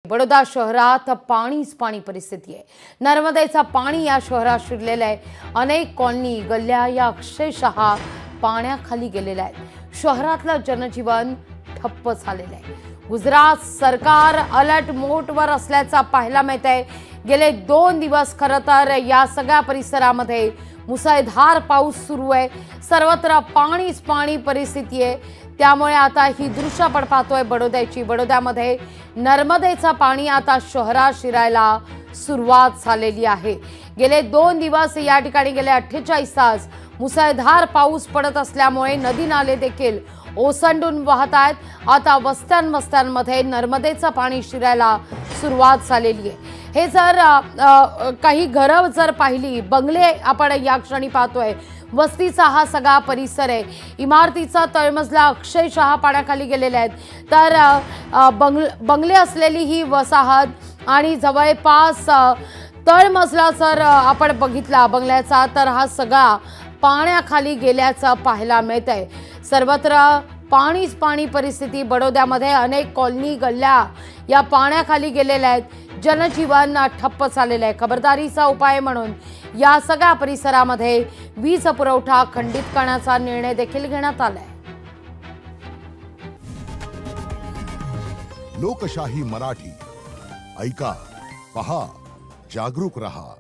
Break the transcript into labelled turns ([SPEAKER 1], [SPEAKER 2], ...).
[SPEAKER 1] बडोदा शहरात पाणीच पाणी परिस्थिती आहे। नर्मदेचं पाणी या शहरात शिरलेलं आहे। अनेक कॉलनी गल्ल्या या अक्षरशः पाण्याखाली गेलेल्या आहेत। शहरातलं जनजीवन ठप्प झालेलं आहे। गुजरात सरकार अलर्ट मोडवर असल्याचं पाहायला मिळत आहे। गेले 2 दिवस खरं तर या सगळ्या परिसरामध्ये मुसळधार पाऊस सुरू आहे। सर्वत्र पाणीच पाणी परिस्थिती आहे। त्यामुळे आता ही दृश्य आपण पाहतोय बडोद्याची। बडोद्यामध्ये नर्मदेचं पाणी आता शहरात शिरायला सुरुवात झालेली आहे। गेले 2 दिवस या ठिकाणी गेले 48 तास मुसळधार पाऊस पडत असल्यामुळे नदी नाले देखील ओसंडून वाहत आहेत। आता वस्त्यांमध्ये नर्मदेचं पाणी शिरायला सुरुवात झालेली आहे। हे जर काही घरं जर पाहिली, बंगले आपण या क्षणी पाहतोय, वस्तीचा हा सगळा परिसर आहे। इमारतीचा तळमजला अक्षरशः पाण्याखाली गेलेले आहेत। तर बंगले असलेली ही वसाहत आणि जवळपास तळमजला जर आपण बघितला बंगल्याचा तर हा सगळा पाण्याखाली गेल्याचं पाहायला मिळतंय। सर्वत्र पाणीच पाणी परिस्थिती। बडोद्यामध्ये अनेक कॉलनी गल्ल्या या पाण्याखाली गेलेल्या आहेत। जनजीवन ठप्प झालेलं आहे। खबरदारीचा उपाय म्हणून या सगळ्या परिसरामध्ये वीज पुरवठा खंडित करण्याचा निर्णय देखील घेण्यात आलाय।
[SPEAKER 2] लोकशाही मराठी ऐका, पहा, जागरूक रहा।